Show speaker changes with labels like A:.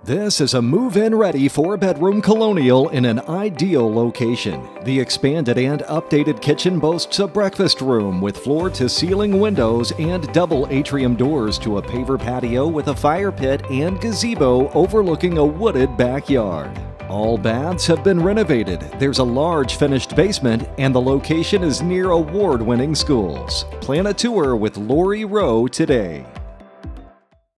A: This is a move-in ready 4-bedroom colonial in an ideal location. The expanded and updated kitchen boasts a breakfast room with floor-to-ceiling windows and double atrium doors to a paver patio with a fire pit and gazebo overlooking a wooded backyard. All baths have been renovated, there's a large finished basement, and the location is near award-winning schools. Plan a tour with Rowe today.